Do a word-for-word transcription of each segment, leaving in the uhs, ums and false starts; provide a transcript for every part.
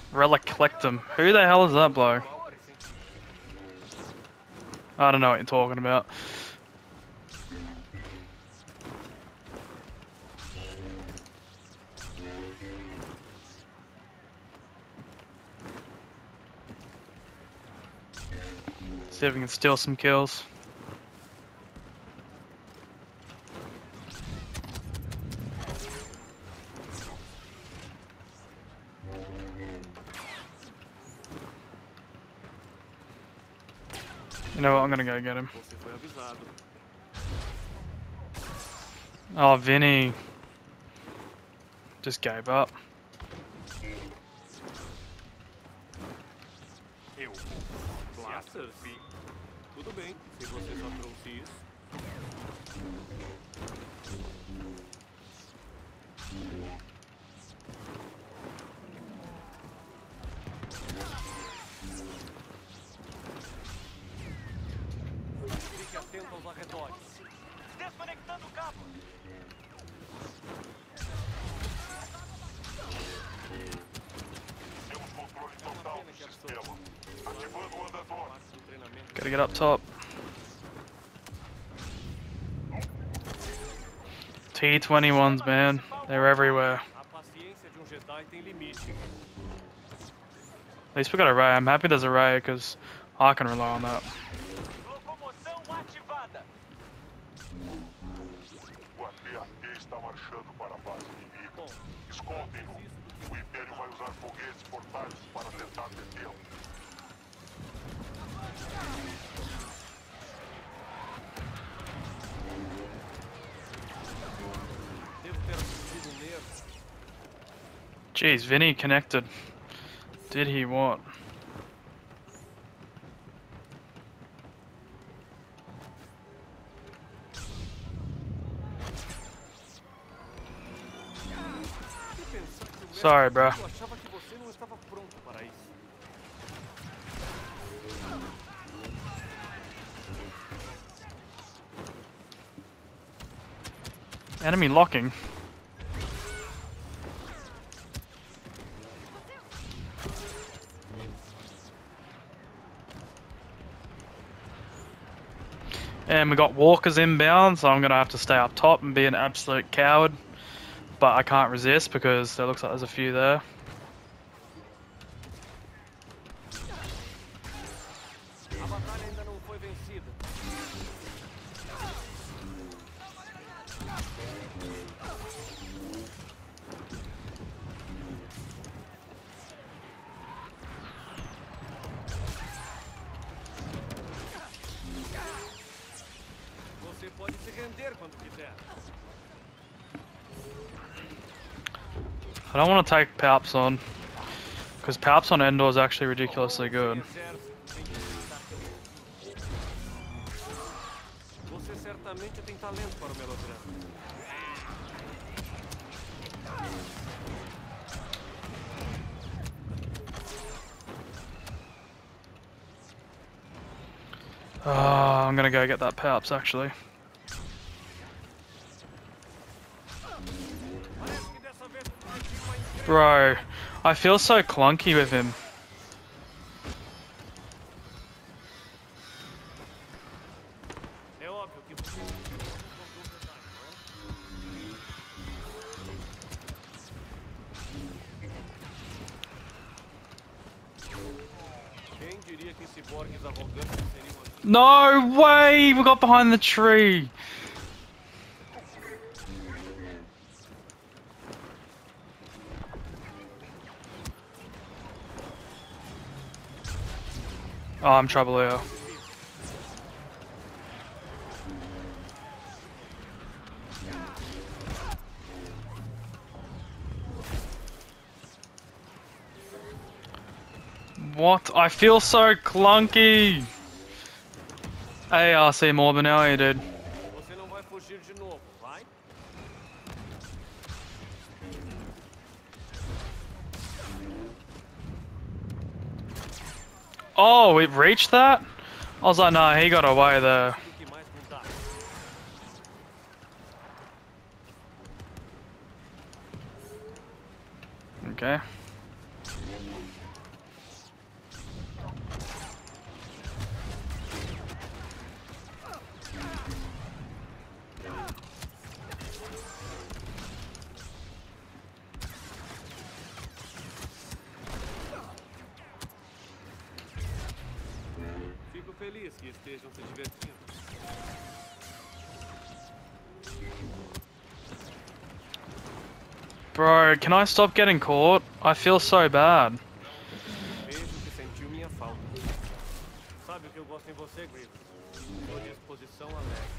Reliclectum. Who the hell is that bloke? I don't know what you're talking about. See if we can steal some kills. You know what, I'm gonna go get him. Oh, Vinny just gave up. Eu. Blasters? Tudo bem, se você só trouxe isso. Fique atento aos arredores. Desconectando o cabo. Temos controle total do sistema. Ativando o andador. Gotta get up top. T twenty-ones, man. They're everywhere. A paciência de um Jedi tem limite. At least we got a ray. I'm happy there's a ray because I can rely on that. Locomoção ativada. O A T A T está marchando para a base inimiga. Escondem-no. O Império vai usar foguetes portáteis para tentar detê-lo. Devo ter assistido um erro. Jeez, Vinny connected. Did he what? Sorry, bro. Eu achava que você não estava pronto para isso. Enemy locking. And we got walkers inbound, so I'm gonna have to stay up top and be an absolute coward. But I can't resist because there looks like there's a few there. A batalha ainda não foi vencida. Você pode se render quando quiser. I don't want to take Palps on because Palps on Endor is actually ridiculously good. Você certamente tem talento para o melodrama. Oh, I'm gonna go get that Palps actually. Bro, I feel so clunky with him. É óbvio que você Quem diria que ciborgues arrogantes seriam assim? No way! We got behind the tree! Oh, I'm trouble here. What? I feel so clunky! Hey, I see more than now, you dude. Você não vai fugir de novo, vai? Oh, we've reached that? I was like, nah, he got away there. O que mais mudar? Okay. feliz que estejam se divertindo. Bro, can I stop getting caught? I feel so bad. Vejo que sentiu minha falta. Sabe o que eu gosto em você, Grievous? Sua disposição alegre.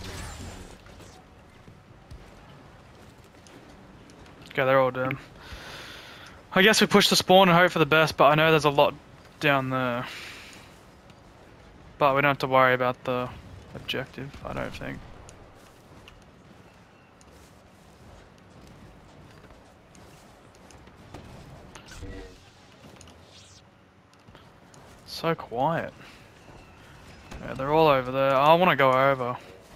Okay, they're all dead. I guess we push the spawn and hope for the best, but I know there's a lot down there. But we don't have to worry about the objective, I don't think. So quiet. Yeah, they're all over there. I want to go over.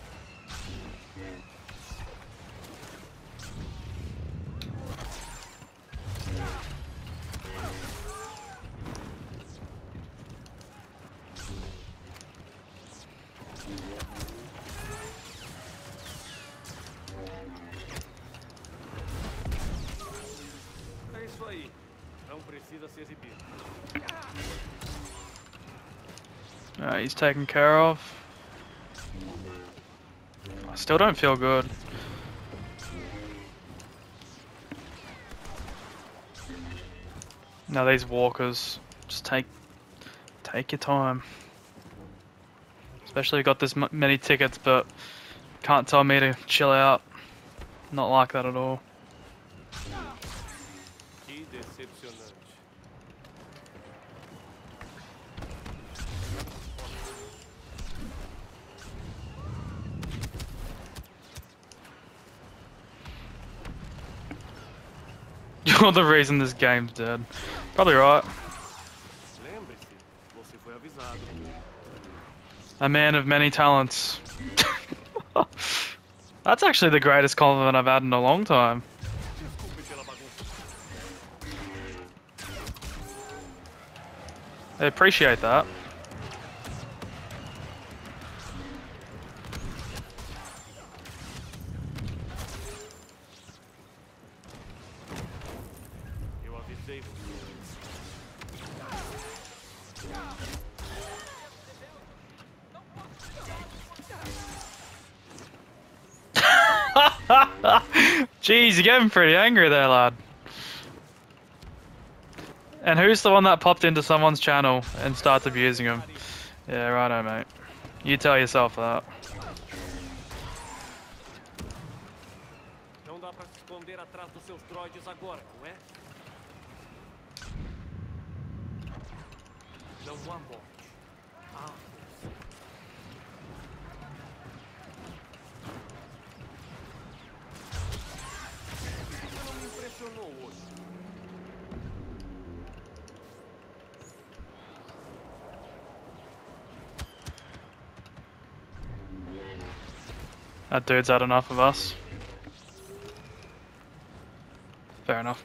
É isso aí. Não precisa se exibir. Uh, he's taken care of. I still don't feel good. Now these walkers, just take take your time. Especially got this m many tickets, but can't tell me to chill out. Not like that at all. Que decepcionante. You're the reason this game's dead. Probably right. Lembre-se, você foi avisado. A man of many talents. That's actually the greatest compliment I've had in a long time. Desculpe pela bagunça. I appreciate that. Eu avisei você. Jeez, you're getting pretty angry there, lad. And who's the one that popped into someone's channel and starts abusing him? Yeah, righto, mate. You tell yourself that. Não dá pra se esconder atrás dos seus droids agora, não é? Não há morte. Ah, você não me impressionou hoje. That dude's had enough of us. Fair enough.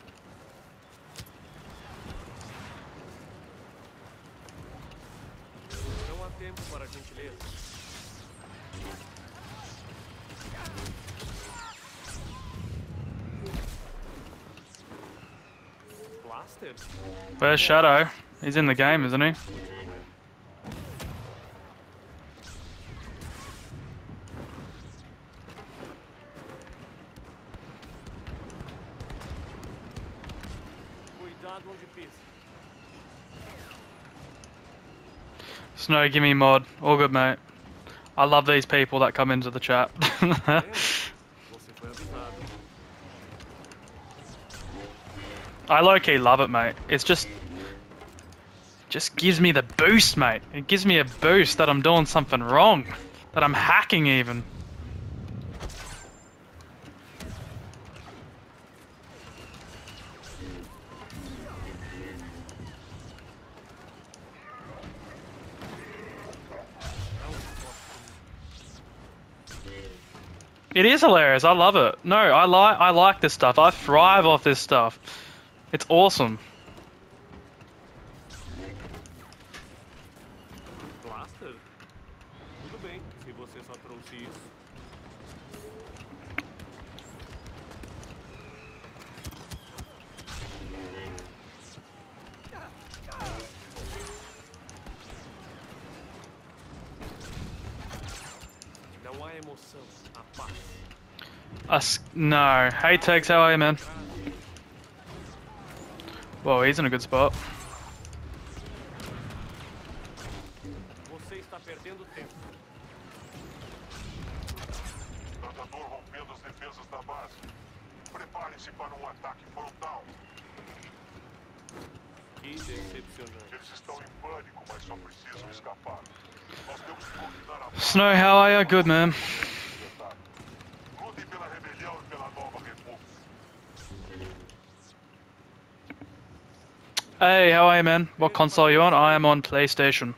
Não há tempo para gentileza. Blaster? Where's Shadow? He's in the game, isn't he? Cuidado onde pisa. Snow, give me mod. All good, mate. I love these people that come into the chat. Lembra? Você foi avisado. I low-key love it, mate. It's just... just gives me the boost, mate. It gives me a boost that I'm doing something wrong. That I'm hacking, even. It is hilarious. I love it. No, I like I like this stuff. I thrive off this stuff. It's awesome. Blaster? Tudo bem, se você só trouxe isso. emoção, a paz. Us, no. Hey, Tex, how are you, man? Whoa, he's in a good spot. Você está perdendo tempo. Nadador rompendo as defesas da base. Prepare-se para um ataque frontal. Que decepcionante. Eles estão em pânico, mas só precisam escapar. Nós temos que dominar a Snow, how are you? Good, man. Lutem pela rebelião e pela nova república. Hey, how are you, man? What console are you on? I am on PlayStation.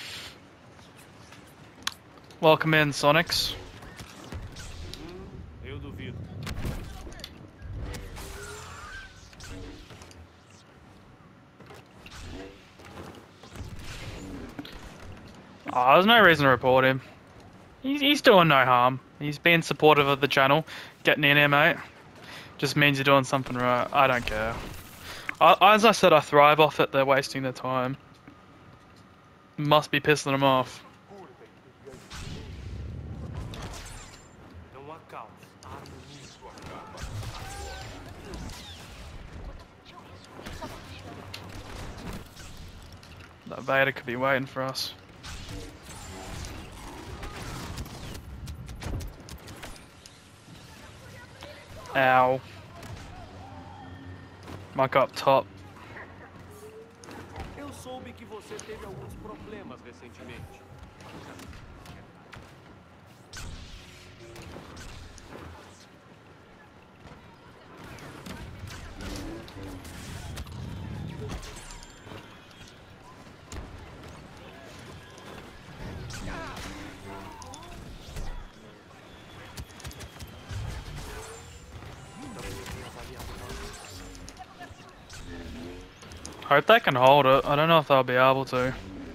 Welcome in, Sonics. Eu duvido. Oh, there's no reason to report him. He's, he's doing no harm. He's being supportive of the channel. Getting in here, mate. Just means you're doing something right. I don't care. I, as I said, I thrive off it. They're wasting their time. Must be pissing them off. Não há caos, há harmonia. That Vader could be waiting for us. Ow. Mic up top. Eu soube que você teve alguns problemas recentemente. Hope they can hold it. I don't know if they'll be able to.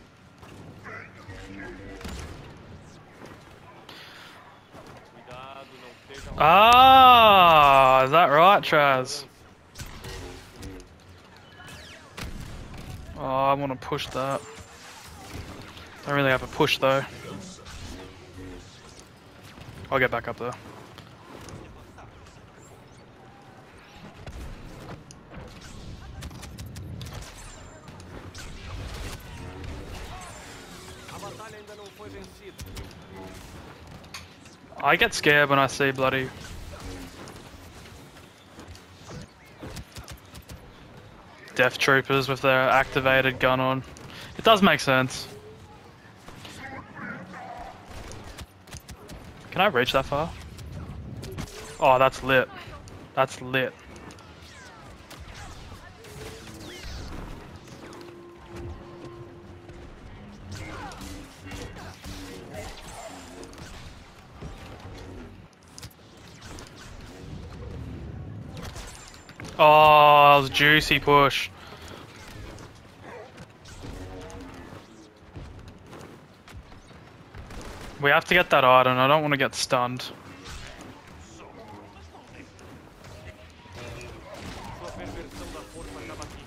Cuidado, não seja um Ah, is that right, Traz? Oh, I want to push that. Don't really have a push though. I'll get back up there. A batalha ainda não foi vencida. I get scared when I see bloody Death Troopers with their activated gun on. It does make sense. Can I reach that far? Oh, that's lit. That's lit. Oh, that was a juicy push. We have to get that item. I don't want to get stunned. Sua perversão da força acaba aqui.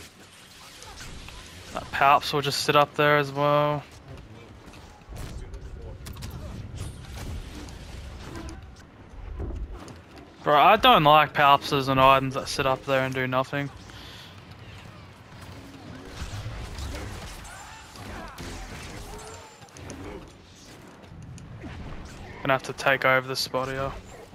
That Palps will just sit up there as well. Bro, I don't like Palpses and items that sit up there and do nothing. Gonna have to take over the spot here.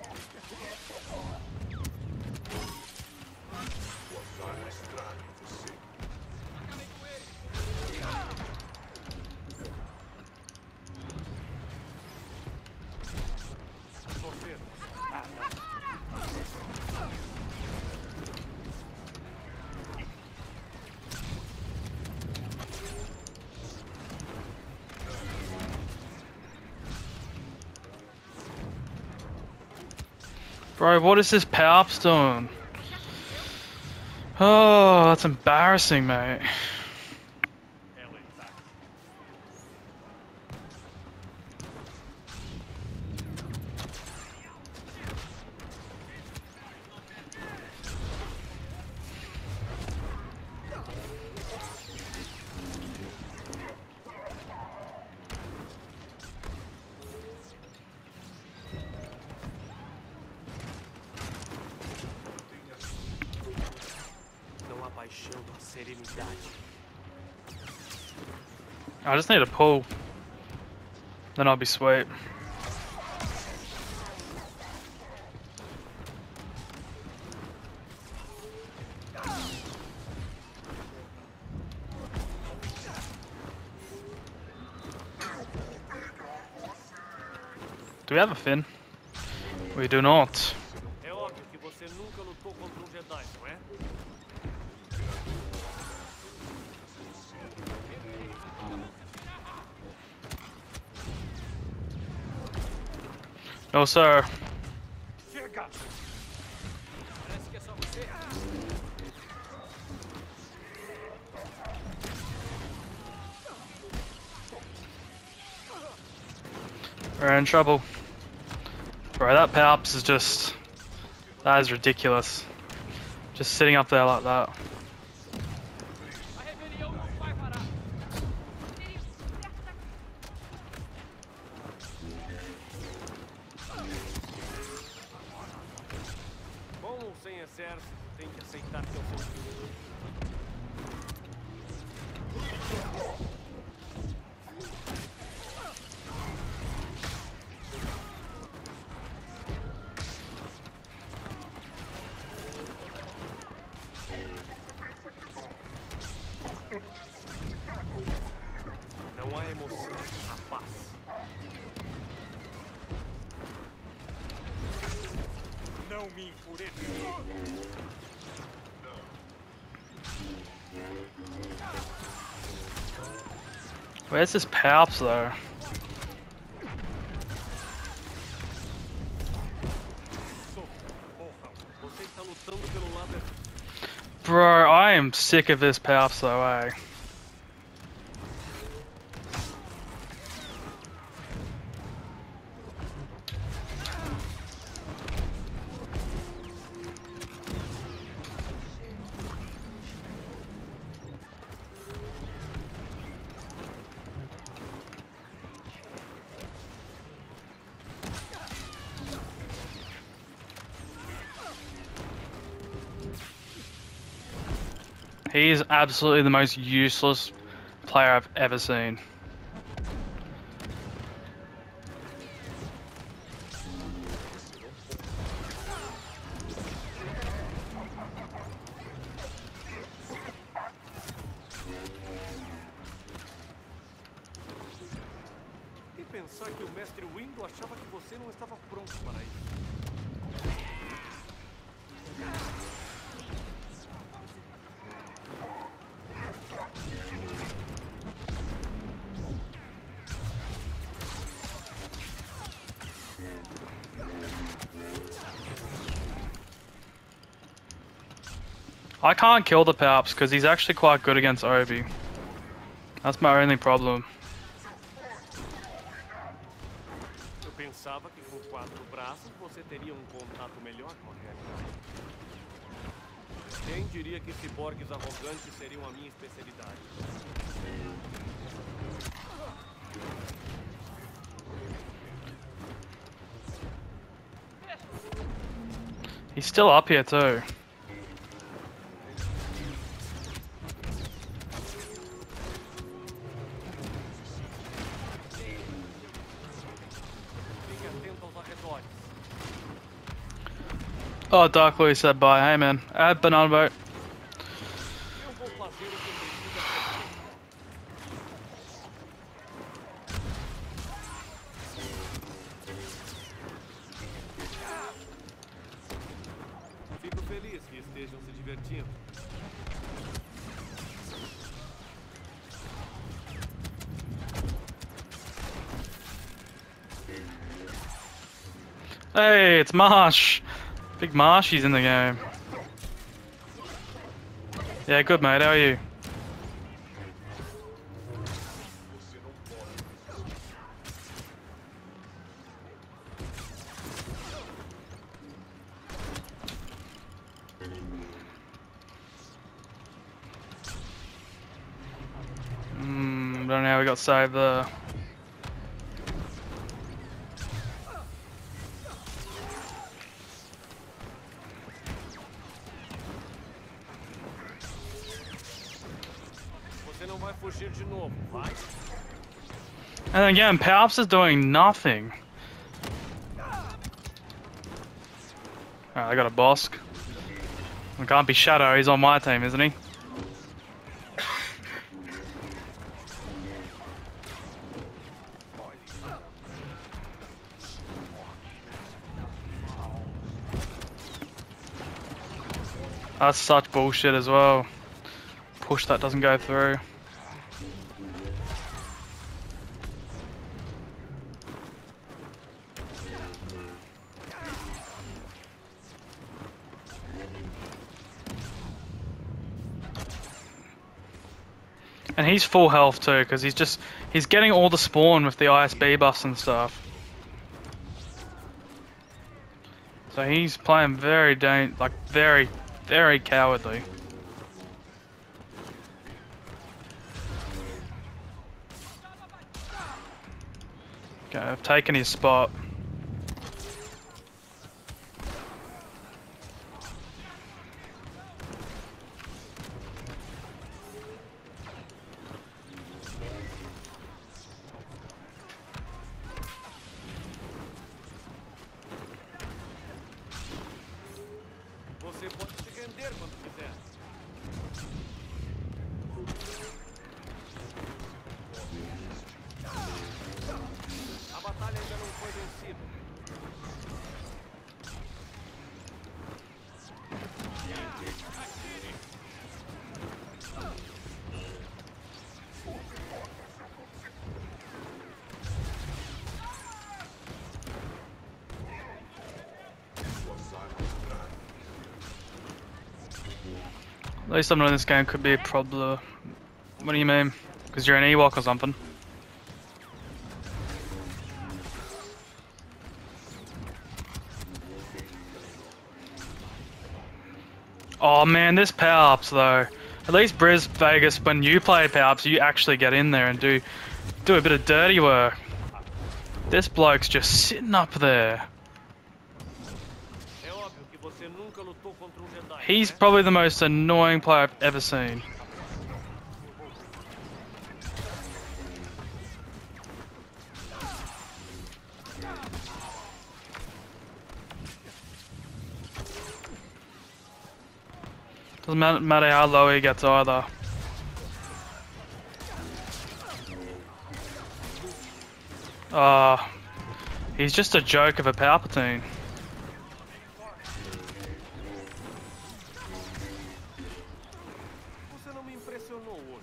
Bro, what is this Palps doing? Oh, that's embarrassing, mate. baixando a serenidade. I just need a pull. Then I'll be sweet. Do we have a fin? We do not. É óbvio que você nunca lutou contra um Jedi, não é? No, sir. Chega! Parece que é só você. We're in trouble. Bro, that Palps is just... That is ridiculous. Just sitting up there like that. A rebelião não vai parar. Com ou sem exército, tem que aceitar seu futuro. Não há emoção, a paz. Não me enfureça. Where's this Palps though? Você está lutando pelo lado. Bro, I am sick of this Palps though, eh? He is absolutely the most useless player I've ever seen. E pensar que o mestre Windu achava que você não estava pronto para isso. I can't kill the Palps because he's actually quite good against Obi. That's my only problem. Eu pensava que com quatro braços você teria um contato melhor com a realidade. Quem diria que ciborgues arrogantes seriam a minha especialidade? He's still up here too. Fique atento aos arredores. Oh, Dark Louis said bye. Hey man, add banana boat. Eu vou fazer o que precisa ser feito. Fico feliz que estejam se divertindo. Hey, it's Marsh. Big Marshy's in the game. Yeah, good mate. How are you? Hmm, don't know how we got saved there. não vai fugir de novo, vai? And again, Palps is doing nothing. Alright, I got a Bosk. It can't be Shadow, he's on my team, isn't he? That's such bullshit as well. Push that doesn't go through. And he's full health too, because he's just he's getting all the spawn with the I S B buffs and stuff. So he's playing very dan like very very cowardly. Okay, I've taken his spot. Você pode se render quando quiser. A batalha ainda não foi vencida. At least someone in this game could be a problem. What do you mean? Because you're an Ewok or something? Oh man, this power ups though. At least Briz Vegas, when you play power ups, you actually get in there and do do a bit of dirty work. This bloke's just sitting up there. É óbvio que você nunca lutou contra um Jedi. He's probably the most annoying player I've ever seen. Doesn't matter, matter how low he gets either. Ah, uh, he's just a joke of a Palpatine. Você não me impressionou hoje.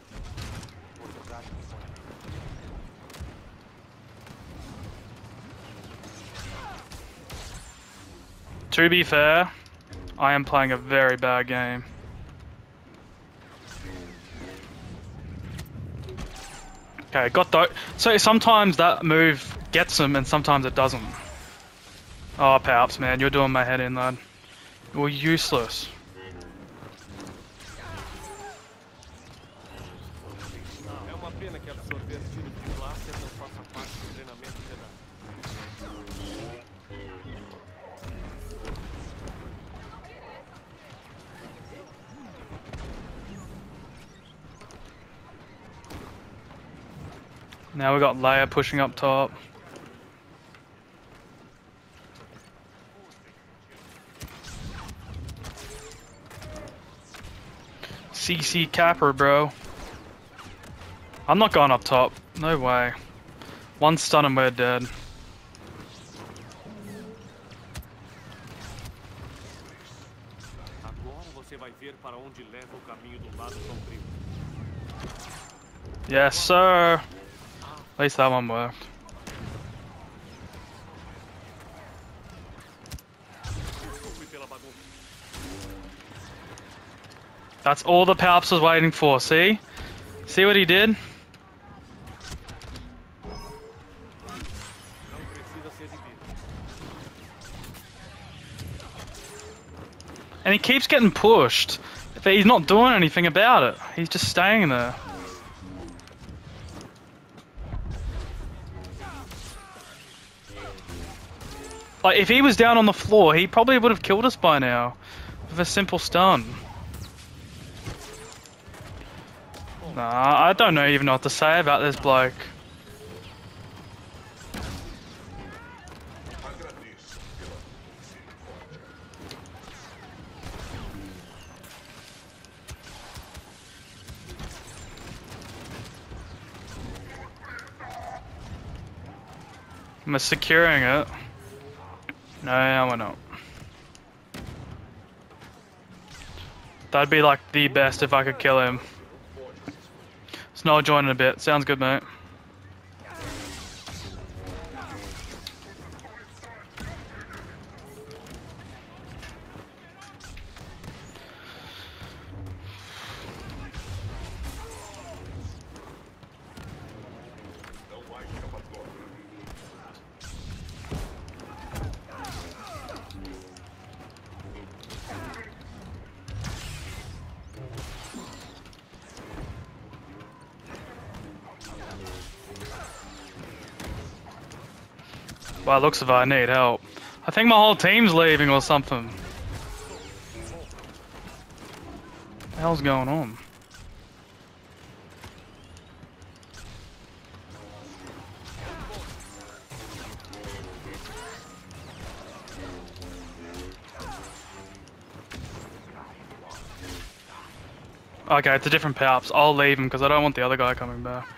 To be fair, I am playing a very bad game. Okay, got that. So sometimes that move gets him and sometimes it doesn't. Oh, Palps, man, you're doing my head in, lad. You're useless. É uma pena que absorver tiro de blaster não faça parte do treinamento Jedi. Now we got Leia pushing up top. C C Capper, bro. I'm not going up top. No way. One stun and we're dead. Agora você vai ver para onde leva o caminho do lado sombrio. Yes, sir. At least that one worked. Desculpe pela bagunça. That's all the Palps was waiting for, see? See what he did? Não precisa se exibir. And he keeps getting pushed, but he's not doing anything about it. He's just staying there. Like, if he was down on the floor, he probably would have killed us by now with a simple stun. Nah, I don't know even know what to say about this bloke. I'm securing it. No, we're not. That'd be like the best if I could kill him. Snow joining a bit. Sounds good, mate. Well, it looks as if I need help. I think my whole team's leaving or something. What the hell's going on? Okay, it's a different Palps. I'll leave him because I don't want the other guy coming back.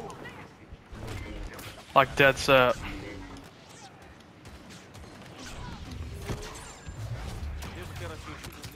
Like dead set. Devo ter atingido